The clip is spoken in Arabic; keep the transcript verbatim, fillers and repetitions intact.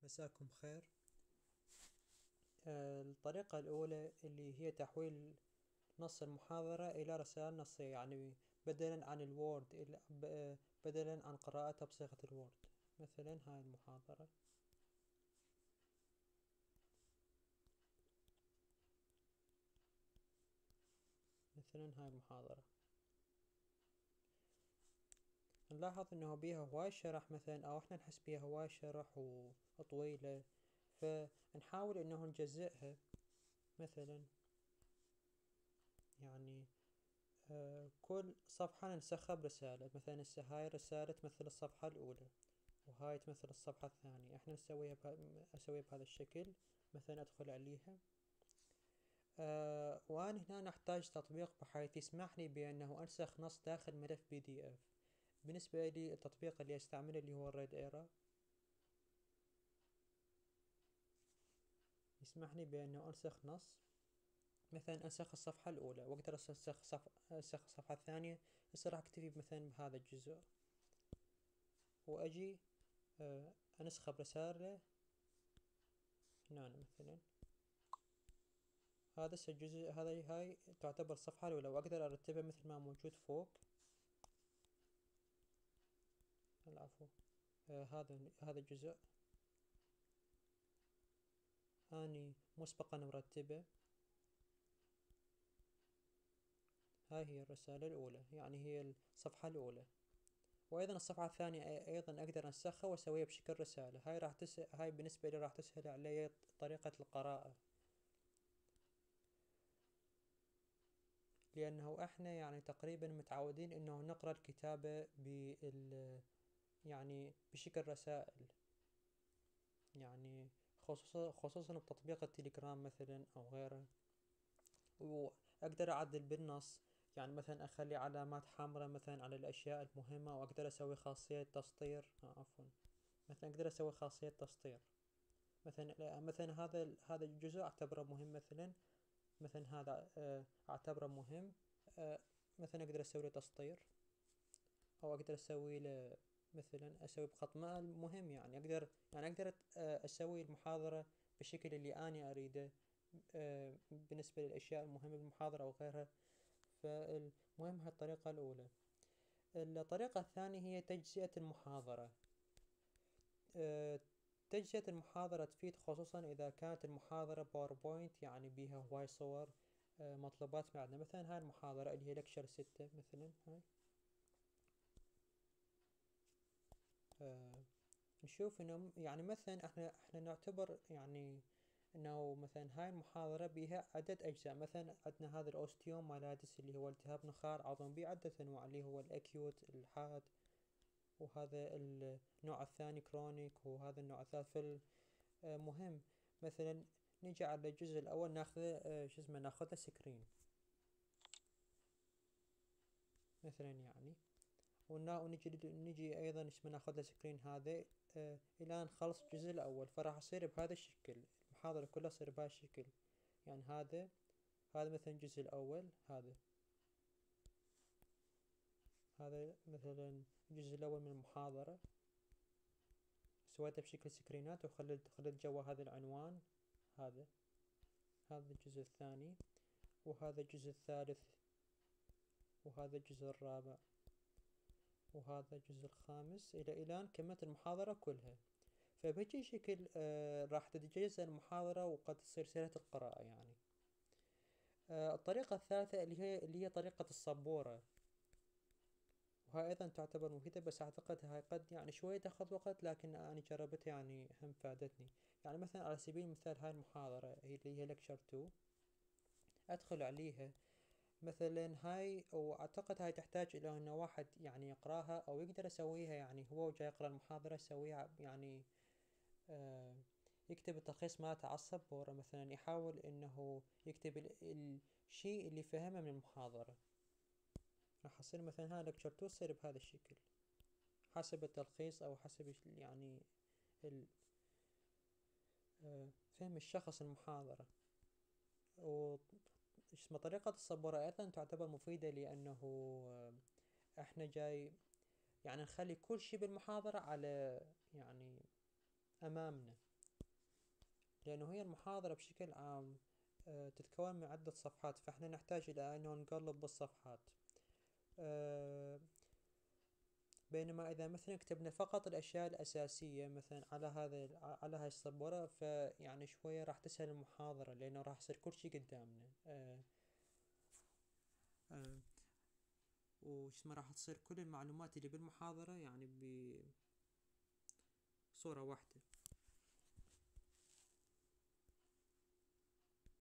مساكم خير. آه، الطريقة الأولى اللي هي تحويل نص المحاضرة إلى رسائل نصية، يعني بدلا عن الوورد إلى ب- آه، بدلا عن قراءتها بصيغة الوورد. مثلا هاي المحاضرة، مثلا هاي المحاضرة نلاحظ انه بيها هواي شرح مثلا، او احنا نحس بيها هواي شرح وطويلة، فنحاول انه نجزئها. مثلا يعني آه كل صفحة ننسخها برسالة، مثلا هسه هاي رسالة تمثل الصفحة الأولى، وهاي تمثل الصفحة الثانية. احنا نسويها بها اسويها بهذا الشكل. مثلا ادخل عليها، آه وانا هنا نحتاج تطبيق بحيث يسمح لي بانه انسخ نص داخل ملف بي دي اف. بالنسبة لي التطبيق اللي استعمله اللي هو الريد ايرا، يسمح لي بانه انسخ نص، مثلا انسخ الصفحة الاولى واقدر انسخ صف... انسخ الصفحة الثانية. هسه راح اكتفي مثلا بهذا الجزء واجي آه انسخه برسالة هنا مثلا. هذا الجزء هذا هاي تعتبر الصفحة الأولى، وأقدر أرتبها مثل ما موجود فوق. العفو. آه هذا هذا الجزء أني مسبقا مرتبه. هاي هي الرسالة الأولى، يعني هي الصفحة الأولى. وأيضا الصفحة الثانية أيضا أقدر أنسخها وأسويها بشكل رسالة. هاي راح تسهل، هاي بالنسبة لي راح تسهل علي طريقة القراءة، لأنه إحنا يعني تقريبا متعودين إنه نقرأ الكتابة بال يعني بشكل رسائل، يعني خصوصا خصوصا بتطبيق التليجرام مثلا أو غيره. وأقدر أعدل بالنص، يعني مثلا أخلي علامات حمراء مثلا على الأشياء المهمة، وأقدر أسوي خاصية تسطير. آه عفوا، مثلا أقدر أسوي خاصية تسطير. مثلا مثلا هذا هذا الجزء أعتبره مهم. مثلا مثلا هذا آه، أعتبره مهم. آه، مثلا أقدر أسوي له تسطير، أو أقدر أسوي له مثلا أسوي بخط ما مهم. يعني أقدر يعني أقدر آه، أسوي المحاضرة بالشكل اللي أنا أريده آه، بالنسبة للأشياء المهمة بالمحاضرة أو غيرها. فالمهم هالطريقة الطريقة الأولى. الطريقة الثانية هي تجزئة المحاضرة. آه، تجزئة المحاضرة تفيد خصوصا إذا كانت المحاضرة باوربوينت، يعني بيها هواي صور آه، مطلوبات معنا. مثلا هاي المحاضرة اللي هي لكشر ستة مثلا. هاي آه نشوف انه يعني مثلا احنا احنا نعتبر يعني انه مثلا هاي المحاضرة بيها عدة اجزاء. مثلا عندنا هذا الاوستيوم مالادس اللي هو التهاب نخاع عظم بعدة انواع، اللي هو الاكيوت الحاد، وهذا النوع الثاني كرونيك، وهذا النوع الثالث في المهم. مثلا نجي على الجزء الاول ناخذه آه، شو اسمه ناخذه سكرين مثلا يعني. ونا ونجي نجي ايضا اسمه ناخذ له سكرين هذا آه الى نخلص الجزء الاول. فراح يصير بهذا الشكل، المحاضرة كلها تصير بهذا الشكل. يعني هذا هذا مثلا الجزء الاول، هذا هذا مثلا الجزء الاول من المحاضرة سويته بشكل سكرينات، وخليت خليت جوا هذا العنوان. هذا هذا الجزء الثاني، وهذا الجزء الثالث، وهذا الجزء الرابع، وهذا الجزء الخامس، الى الان كملت المحاضرة كلها. فبهيجي شكل آه راح تتجزأ المحاضرة وقد تصير سهلة القراءة يعني. آه الطريقة الثالثة اللي هي اللي هي طريقة السبورة، وهاي أيضا تعتبر مفيدة، بس أعتقد هاي قد يعني شوية تاخذ وقت، لكن أنا جربتها يعني هم فادتني. يعني مثلا على سبيل المثال هاي المحاضرة هي اللي هي لكشر تو، أدخل عليها مثلا هاي، وأعتقد هاي تحتاج إلى أن واحد يعني يقراها أو يقدر يسويها، يعني هو جاي يقرأ المحاضرة يسويها يعني آه يكتب التلخيص مالته على السبورة. مثلا يحاول انه يكتب ال- الشيء اللي فهمه من المحاضرة. راح يصير مثلا هاي لكتشر تو تصير بهذا الشكل حسب التلخيص او حسب يعني ال- آه، فهم الشخص المحاضرة. و اسمه طريقة السبورة ايضا تعتبر مفيدة، لانه آه، احنا جاي يعني نخلي كل شيء بالمحاضرة على يعني امامنا. لأنه هي المحاضرة بشكل عام آه، تتكون من عدة صفحات، فإحنا نحتاج إلى أنه نقلب بالصفحات. آه، بينما إذا مثلا كتبنا فقط الأشياء الأساسية مثلا على هذا على هاي السبورة، فيعني شوية راح تسهل المحاضرة، لأنه راح يصير كل شي قدامنا. آه آه وش ما راح تصير كل المعلومات اللي بالمحاضرة يعني بصورة واحدة.